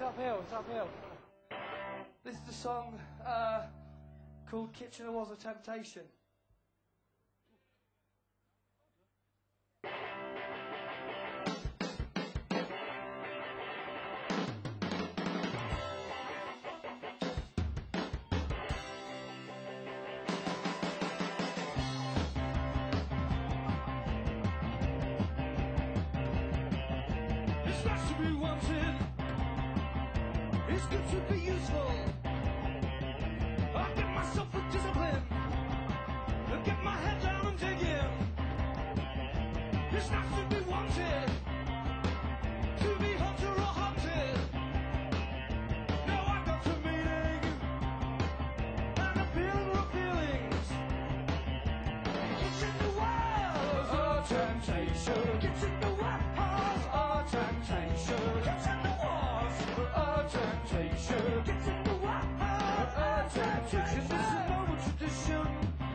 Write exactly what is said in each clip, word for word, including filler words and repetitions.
uphill, it's uphill. This is the song uh, called Kitchener Was a Temptation. It's nice to be wanted. It's good to be useful. I get myself a discipline. I get my head down and dig in. It's nice to be wanted. To be hunter or hunted. Now I got to meeting. And I'm feeling raw feelings. It's in the world of temptation. It's in the world of temptation. It's in the walls of temptation. It's in the world of temptation. This is an old tradition.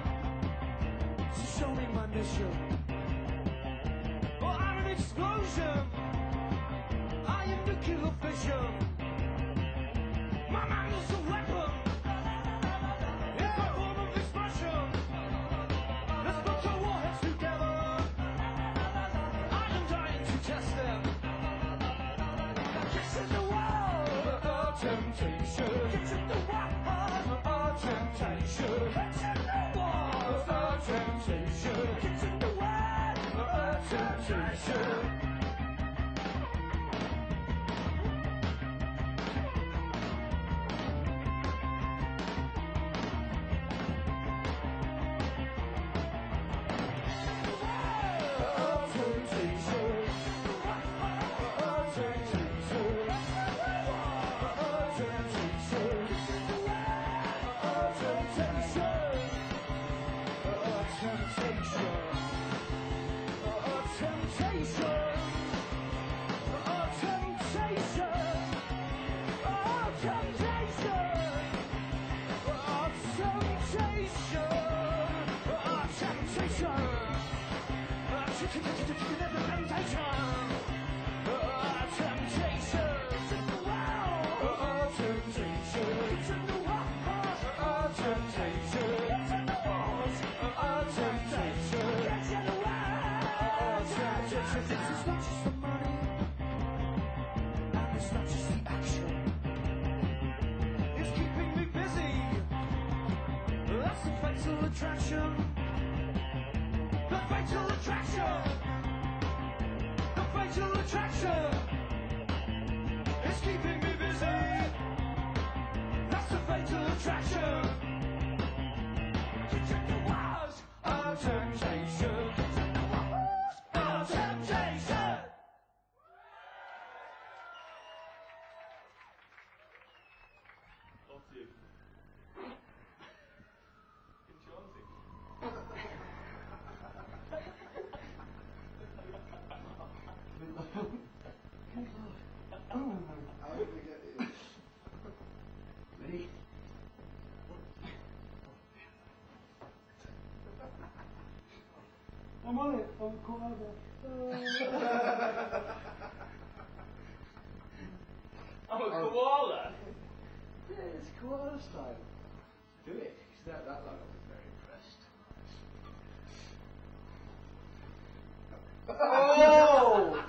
To show me my mission. Oh, I'm an explosion. I am nuclear fission. My mind is a weapon. It's my form of expression. Let's put our warheads together. I am dying to test them. This is the world of temptation. It's in the world of temptation. It's in the world of temptation. It's in the world of temptation. It's not just the money, and it's not just the action. It's keeping me busy. That's the fatal attraction. The fatal attraction. The fatal attraction. It's keeping me busy. That's the fatal attraction. It's in the walls of temptation. It's in the walls of temptation. Off to you. Enchanting. How did we get here? Ready? I'm on it, I'm koala. I'm a koala. Yeah, it's koala style. Do it. Is that that long? I was very impressed. Oh!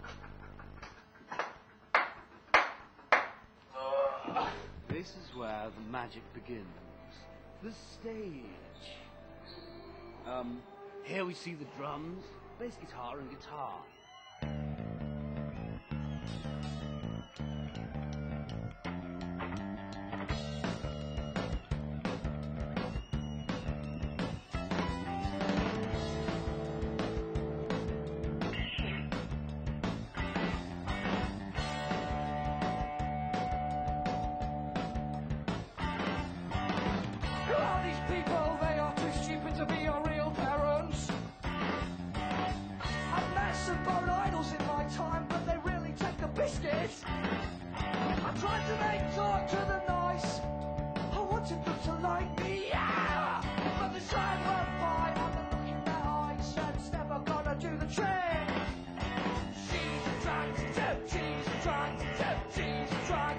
This is where the magic begins. The stage. Um, here we see the drums, bass guitar and guitar. Who are these people? They are too stupid to be your real parents. I've met some bone idols in my time, but they really take the biscuit. I tried to make talk to the nice. I wanted them to like me, yeah. But the shine went by and the look in their eyes said it's never gonna do the trick. She's trying to do, she's trying to do, she's trying